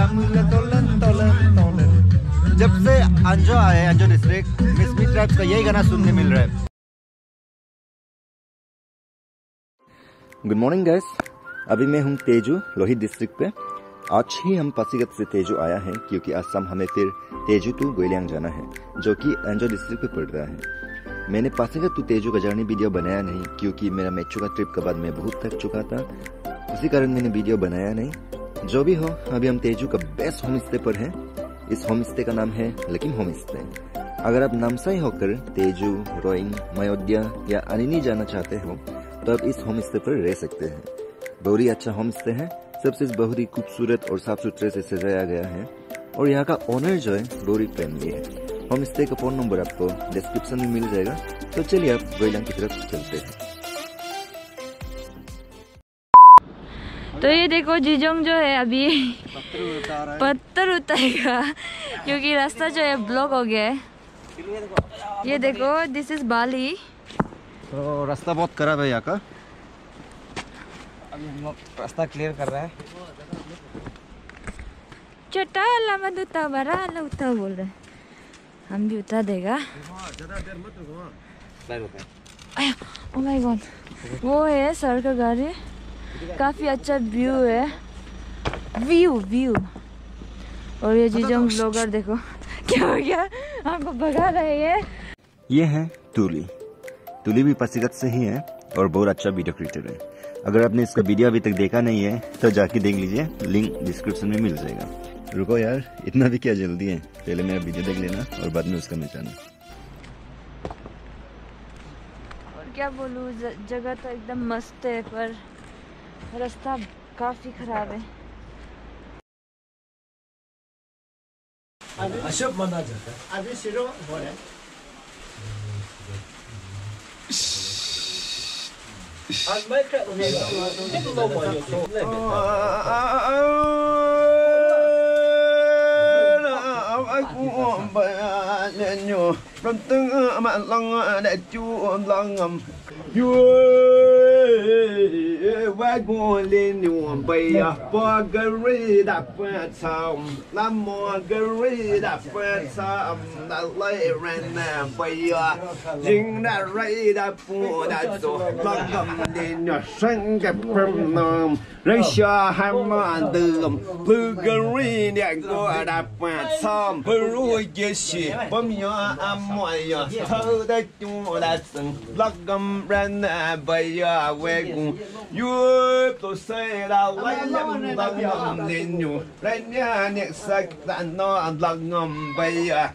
जब से अंजो आए, अंजो डिस्ट्रिक्ट, मिसमी ट्राइब्स का यही गाना सुनने मिल रहा है। गुड मॉर्निंग गाइस, अभी मैं हूँ तेजू, लोहित डिस्ट्रिक्ट पे। आज ही हम पासीघाट से तेजू आया है क्योंकि असम हमें फिर तेजू टू गोइलियांग जाना है, जो कि अंजो डिस्ट्रिक्ट पे पड़ रहा है। मैंने पासीघाट टू तेजू का जर्नी वीडियो बनाया नहीं क्योंकि मेरा मेचू का ट्रिप के बाद मैं बहुत थक चुका था, उसी कारण मैंने वीडियो बनाया नहीं। जो भी हो, अभी हम तेजू का बेस्ट होम स्टे पर हैं। इस होम स्टे का नाम है लकिम होम स्टे। अगर आप नामसाई होकर तेजू, रोइंग, मयोद्या या अनिनी जाना चाहते हो तो आप इस होम स्टे पर रह सकते हैं। बहुत ही अच्छा होम स्टे है, सब चीज बहुत ही खूबसूरत और साफ सुथरे से सजाया गया है और यहाँ का ओनर जो है बहुत ही फ्रेंडली है। होम स्टे का फोन नंबर आपको डिस्क्रिप्शन में मिल जाएगा। तो चलिए आप गोइलियांग की तरफ चलते हैं। तो ये देखो जीजोंग जो है अभी पत्थर उतारेगा क्योंकि रास्ता जो है ब्लॉक हो गया है। ये देखो, दिस इज बाली। तो रास्ता बहुत खराब है यहाँ का। अभी हम लोग रास्ता क्लियर कर रहा है। चटा लमा दूता बरा लौता बोल रहे, हम भी उतार देगा। ओह माय गॉड, वो है सर का गाड़ी। काफी अच्छा व्यू है, व्यू। और ये जीजोंग ब्लॉगर देखो क्या हो गया, हमको भगा रहे हैं। ये है तुली। तुली भी पासीघाट से ही है और बहुत अच्छा वीडियो क्रिएटर है। अगर आपने इसका वीडियो अभी तक देखा नहीं है तो जाके देख लीजिए, लिंक डिस्क्रिप्शन में मिल जाएगा। रुको यार, इतना भी क्या जल्दी है, पहले मेरा वीडियो देख लेना और बाद में उसका मचाना। और क्या बोलूं, जगह तो एकदम मस्त है पर रास्ता काफी खराब है। अशोक माना जाता है। अभी शुरू हो रहा है। Vai buồn lên nhuộm bay à, bỏ gari đạp sòng, làm mò gari đạp sòng, đã lấy ren bay à, dính đã rây đạp phụ đã tổ, lăng cầm lên nhỏ xanh kẹp phim nằm, rây xa hai màn tường, bư gari đèn cô đạp sòng, bư rùi kia xì, bấm nhỏ âm mọi nhỏ, thơ đã chua đã sừng, lăng cầm ren bay à, quê cùng, tôi say là lấy nhầm lăng ngầm lên nhủ lấy nhà nhẹ sạch đàn nó lăng ngầm bay à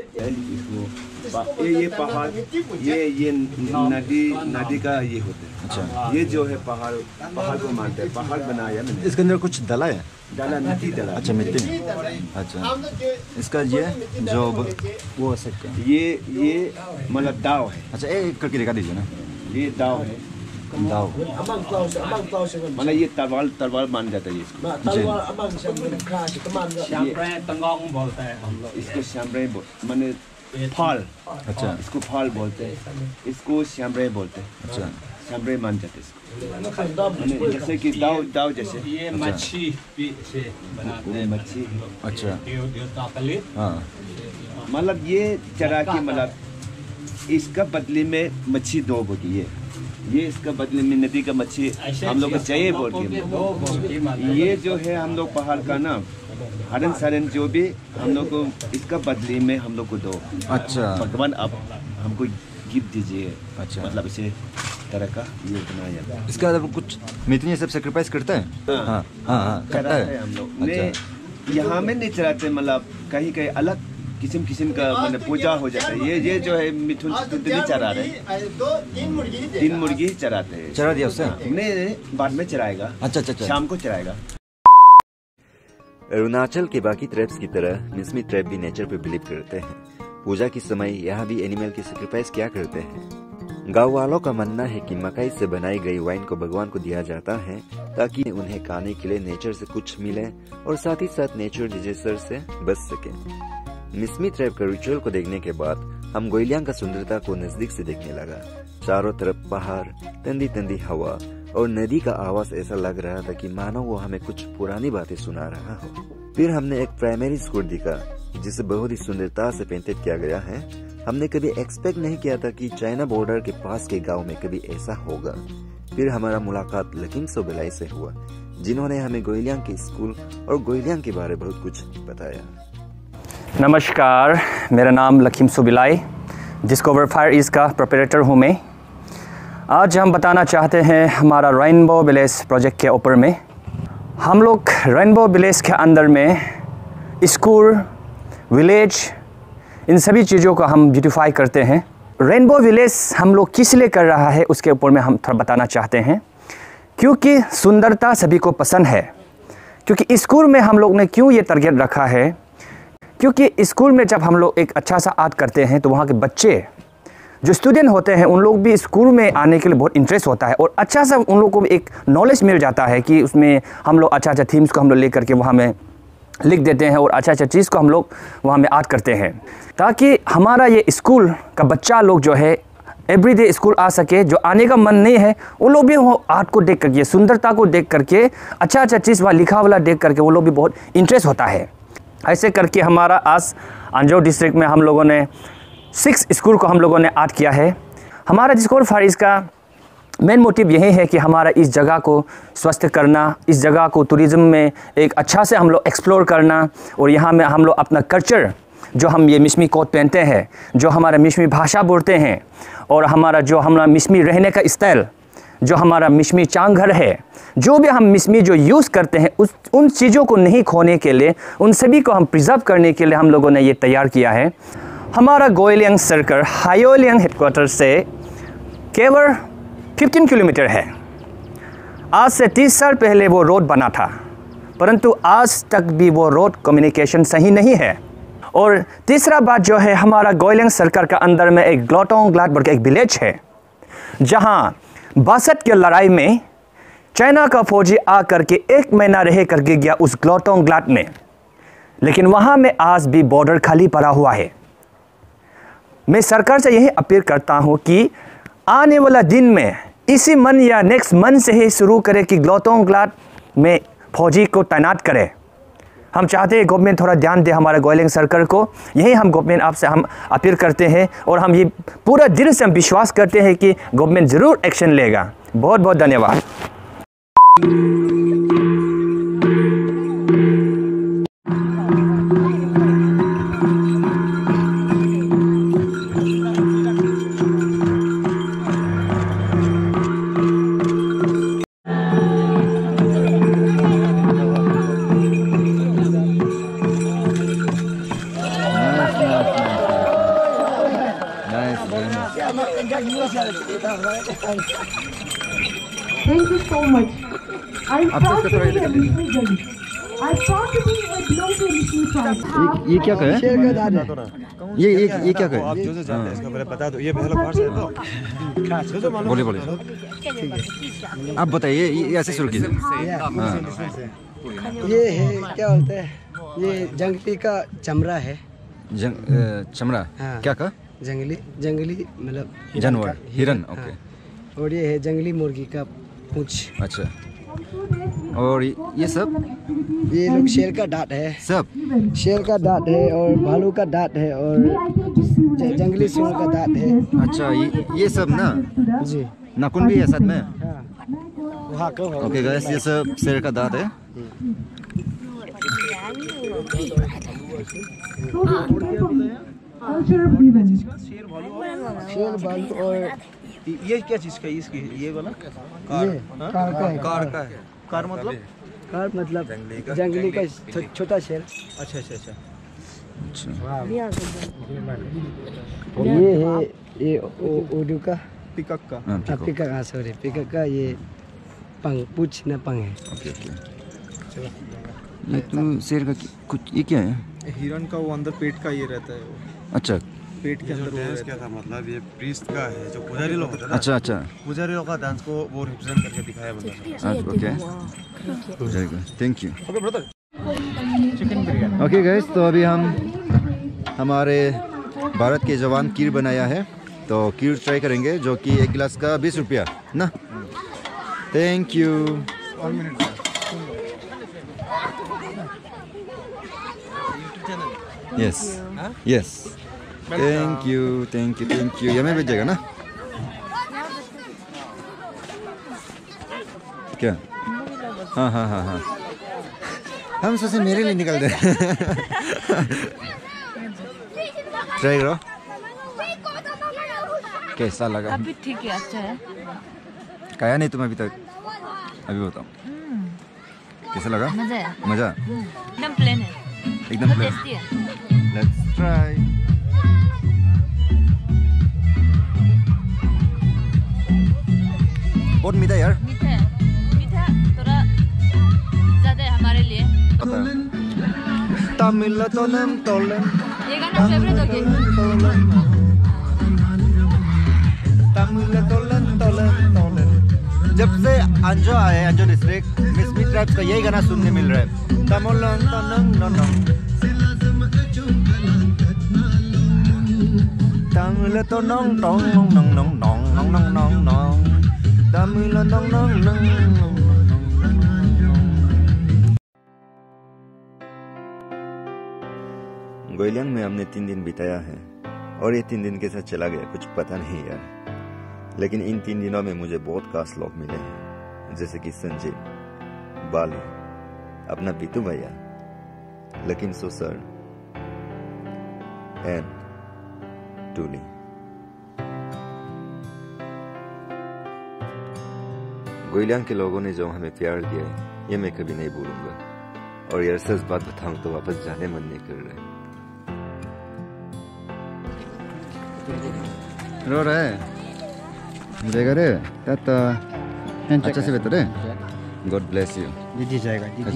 ये पहाड़ ये नदी का ये होता है। अच्छा, ये जो है पहाड़ को मानते हैं, पहाड़ बनाया मैंने। इसके अंदर कुछ डला है? डाला मिट्टी डाला। अच्छा, मिट्टी। अच्छा, इसका ये जो वो सकते हैं, ये मतलब दाव है। अच्छा, एक करके दिखा दीजिए ना। ये दाव है, दाव मतलब ये तलवार मान जाता है इसको। तंगोंग बोलते हैं हम लोग इसको श्यामरे माने फाल। अच्छा, इसको फाल बोलते हैं, इसको श्यामरे बोलते हैं। अच्छा, श्यामरे मान जाते हैं इसको। जैसे कि दाव जैसे ये मच्छी से बनाते हैं, मच्छी। अच्छा, देवता हाँ, मतलब ये चरा के मतलब इसका बदले में मच्छी दो होती है। ये इसका बदले में नदी का मच्छी हम लोग को चाहिए बोल के। ये जो है हम लोग पहाड़ का ना हरन सरन जो भी हम लोग को इसका बदले में हम लोग को दो। अच्छा, भगवान आप हमको गिफ्ट दीजिए। अच्छा, मतलब इसे तरह का ये बनाया जाता है। इसका कुछ मितनी सब सेक्रीफाइस करता है? हाँ हाँ, करता है हम लोग। यहाँ में नहीं चलाते, मतलब कहीं कहीं अलग किस्म का मतलब पूजा हो जाता है। ये जो है मिथुन नहीं चरा रहे, 3 मुर्गी ही चराते हैं। चरा दिया उससे? नहीं, बाद में चराएगा। अच्छा, शाम को चराएगा। अरुणाचल के बाकी ट्राइब्स की तरह मिसमी ट्राइब भी नेचर पे बिलीव करते हैं। पूजा के समय यहाँ भी एनिमल की सेक्रीफाइस क्या करते हैं। गाँव वालों का मानना है कि मकई से बनाई गई वाइन को भगवान को दिया जाता है ताकि उन्हें खाने के लिए नेचर से कुछ मिले और साथ ही साथ नेचर डिजास्टर से बच सके। मिसमी ट्राइब का रिचुअल को देखने के बाद हम गोइलियांग का सुंदरता को नजदीक से देखने लगा। चारों तरफ पहाड़, ठंडी ठंडी हवा और नदी का आवाज ऐसा लग रहा था कि मानो वो हमें कुछ पुरानी बातें सुना रहा हो। फिर हमने एक प्राइमरी स्कूल देखा जिसे बहुत ही सुंदरता से पेंटेड किया गया है। हमने कभी एक्सपेक्ट नहीं किया था कि चाइना बॉर्डर के पास के गांव में कभी ऐसा होगा। फिर हमारा मुलाकात लखीम सोबिलाई से हुआ, जिन्होंने हमें गोइलियांग के स्कूल और गोइलियांग के बारे बहुत कुछ बताया। नमस्कार, मेरा नाम Lakhim Sobilai, Discover Fire East का प्रोपरेटर हूँ मैं। आज हम बताना चाहते हैं हमारा रेनबो विलेज प्रोजेक्ट के ऊपर में। हम लोग रेनबो विलेज के अंदर में स्कूल, विलेज, इन सभी चीज़ों को हम ब्यूटीफाई करते हैं। रेनबो विलेज हम लोग किस लिए कर रहा है उसके ऊपर में हम थोड़ा बताना चाहते हैं, क्योंकि सुंदरता सभी को पसंद है। क्योंकि स्कूल में हम लोग ने क्यों ये टारगेट रखा है, क्योंकि स्कूल में जब हम लोग एक अच्छा सा आर्ट करते हैं तो वहाँ के बच्चे जो स्टूडेंट होते हैं उन लोग भी स्कूल में आने के लिए बहुत इंटरेस्ट होता है और अच्छा सा उन लोग को भी एक नॉलेज मिल जाता है कि उसमें हम लोग अच्छा अच्छा थीम्स को हम लोग ले करके वहाँ में लिख देते हैं और अच्छा अच्छा चीज़ को हम लोग वहाँ में आर्ट करते हैं, ताकि हमारा ये स्कूल का बच्चा लोग जो है एवरीडे स्कूल आ सके। जो आने का मन नहीं है वो लोग भी वो आर्ट को देख करके, सुंदरता को देख करके, अच्छा अच्छा चीज़ वहाँ लिखा वाला देख करके वो लोग भी बहुत इंटरेस्ट होता है। ऐसे करके हमारा आज अंजो डिस्ट्रिक्ट में हम लोगों ने 6 स्कूल को हम लोगों ने आर्ट किया है। हमारा डिस्कवर फायर ईस्ट का मेन मोटिव यही है कि हमारा इस जगह को स्वस्थ करना, इस जगह को टूरिज़्म में एक अच्छा से हम लोग एक्सप्लोर करना, और यहाँ में हम लोग अपना कल्चर जो हम ये मिसमी कोट पहनते हैं, जो हमारा मिसमी भाषा बोलते हैं, और हमारा जो हमारा मिसमी रहने का स्टाइल, जो हमारा मिसमी चांगघर है, जो भी हम मिसमी जो यूज़ करते हैं उन चीज़ों को नहीं खोने के लिए, उन सभी को हम प्रिजर्व करने के लिए हम लोगों ने ये तैयार किया है। हमारा गोइलियांग सर्कल हायोलियांग हेडक्वार्टर से केवल 15 किलोमीटर है। आज से 30 साल पहले वो रोड बना था, परंतु आज तक भी वो रोड कम्युनिकेशन सही नहीं है। और तीसरा बात जो है, हमारा गोइलियांग सर्कल का अंदर में एक ग्लोटोंग ग्लाट बोल के एक विलेज है, जहाँ 62 की लड़ाई में चाइना का फौजी आ करके 1 महीना रह करके गया उस ग्लोटोंग ग्लाट में, लेकिन वहाँ में आज भी बॉर्डर खाली पड़ा हुआ है। मैं सरकार से यही अपील करता हूँ कि आने वाला दिन में इसी मन या नेक्स्ट मन से ही शुरू करें कि ग्लोटोंग ग्लाट में फौजी को तैनात करें। हम चाहते हैं गवर्नमेंट थोड़ा ध्यान दे हमारे गोइलियांग सर्कल को। यही हम गवर्नमेंट आपसे हम अपील करते हैं, और हम ये पूरा दिल से हम विश्वास करते हैं कि गवर्नमेंट ज़रूर एक्शन लेगा। बहुत बहुत धन्यवाद। Thank you so much. I'm proud to be a Muslim girl. I'm proud to be a global Muslim tribe. ये क्या कहे? शेर का दाद है। ये क्या कहे? आप जो से जानते हैं इसका पहले बता दो। ये पहले बाहर से है तो बोलिए बोलिए, आप बताइए। ये ऐसे शुरू कीजिए। ये है क्या बोलते हैं, ये जंगली का चमड़ा है। चमड़ा? हाँ। क्या का? जंगली मतलब जानवर, हिरन। ओके। हाँ। और ये है जंगली मुर्गी का पूंछ। अच्छा। और ये सब? ये लोग शेर का दांत है। सब शेर का दांत है, और भालू का दांत है, और जंगली सिंह का दांत है। अच्छा, ये सब ना? जी। नाखून भी है साथ में? हाँ। ओके गाइस, ये सब शेर का दांत है। शेर भालू और ये क्या चीज का इसकी ये वाला कार का है। कार मतलब? कार मतलब जंगली का छोटा शेर। अच्छा अच्छा अच्छा। ये है ये उर्दू का पिकअप का। पिकअप। हाँ सॉरी, पिकअप का ये पंग, पूछ न पंग है। Okay okay. ये तो शेर का कुछ, ये क्या है? हिरन का वो अंदर पेट का ये रहता है वो। अच्छा, पेट के अंदर वो क्या था मतलब ये प्रीस्ट का है जो पुजारी लोग होते हैं ना। अच्छा अच्छा। पुजारी लोग का डांस को वो रिप्रेजेंट करके दिखाया बंदा। Okay, thank you. Okay guys, तो अभी हम हमारे भारत के जवान खीर बनाया है, तो खीर ट्राई करेंगे, जो कि 1 गिलास का 20 रुपया ना। Thank you. Yes yes, thank you thank you thank you. यहाँ भेज जाएगा ना क्या? हाँ हाँ हाँ हाँ, हम सोचे मेरे लिए निकल दे। ट्राई करो, कैसा लगा? अभी ठीक है, अच्छा है। खाया नहीं तुम अभी तक? अभी बताओ कैसा लगा? मजा है, मजा एकदम प्लेन है, एकदम प्लेन। टेस्टी है। Let's try. बहुत मीठा यार। मीठा है, मीठा थोड़ा ज्यादा है हमारे लिए। तमिल तोलन तोलन, ये गाना फेवरेट हो गया। तमिल तोलन तोलन तोलन। जब से अंजो आए, अंजो डिस्ट्रिक्ट, मिसमी ट्राइब्स का यही गाना सुनने मिल रहा है। तमिलन तोलन नोनों, तमिल तोलन तोलन नोनों नोनों नोनों नोनों, तमिल नोनों नोनों। गोयलियांग में हमने 3 दिन बिताया है और ये 3 दिन के साथ चला गया कुछ पता नहीं यार। लेकिन इन 3 दिनों में मुझे बहुत खास लोग मिले हैं, जैसे कि संजय, बाली, अपना बीतू भैया, लकीम सर एंड टूली। गोयलियांग के लोगों ने जो हमें प्यार दिया है ये मैं कभी नहीं भूलूंगा। और यार सच बात बताऊं तो वापस जाने मन नहीं कर रहा है। रो रहा है देगा रे टाटा, अच्छा से बेहतर है। God bless you. दीदी जाएगा दीदी।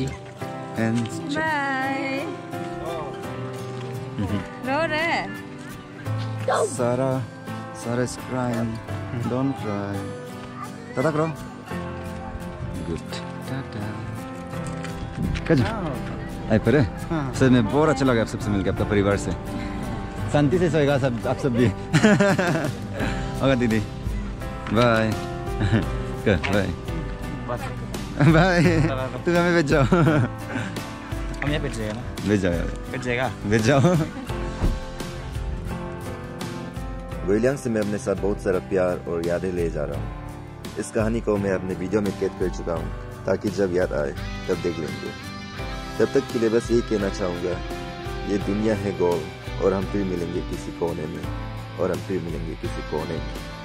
बाय। रो रहे Sara Sara is crying, don't cry. Tata करो। गुड टाटा। आई पर सर में बहुत अच्छा लगा आप सबसे मिलकर, आपका परिवार से। शांति से सोएगा सब, आप सब भी। होगा दीदी, बाय बाय बाय। तुम हमें भेज जाओ। हम यहाँ भेज जाएगा ना? भेज जाओ यार, भेज जाएगा, भेज जाओ। गोयलियांग से मैं अपने साथ बहुत सारा प्यार और यादें ले जा रहा हूँ। इस कहानी को मैं अपने वीडियो में कैद कर चुका हूँ, ताकि जब याद आए तब देख लेंगे। तब तक के लिए बस यही कहना चाहूँगा, ये दुनिया है गोल और हम फिर मिलेंगे किसी कोने में, और हम फिर मिलेंगे किसी कोने में।